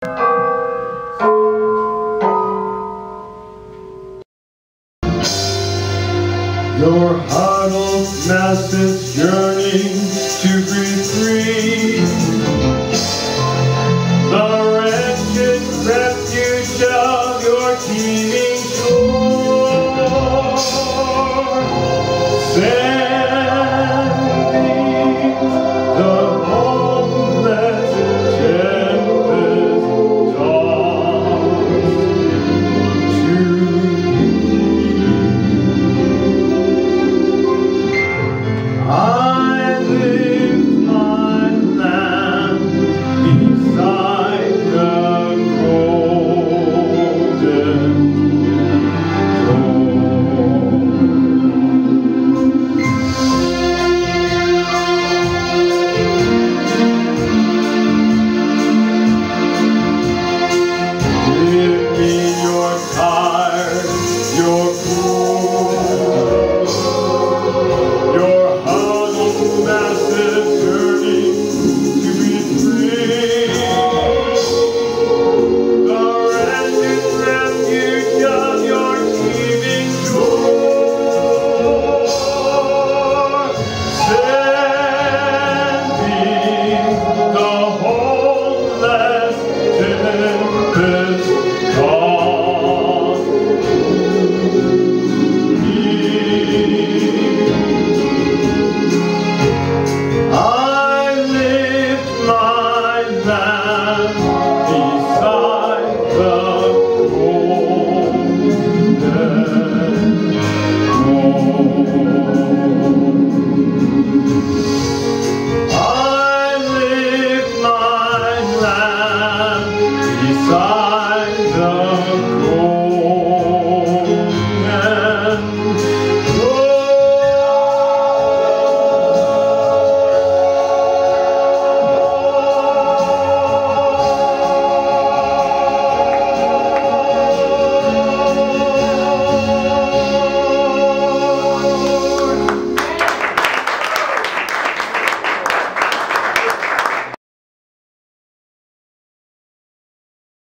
Your huddled masses yearning to breathe free. The wretched refuge of your teeming shore. Sending the homeless tempest tossed to I lift my lamp beside the golden Give me your tired, your poor, your masses yearning to be free. The wretched refuge of your teeming shore. Sending the homeless tempest tossed I lift my lamp beside the golden I lift my lamp beside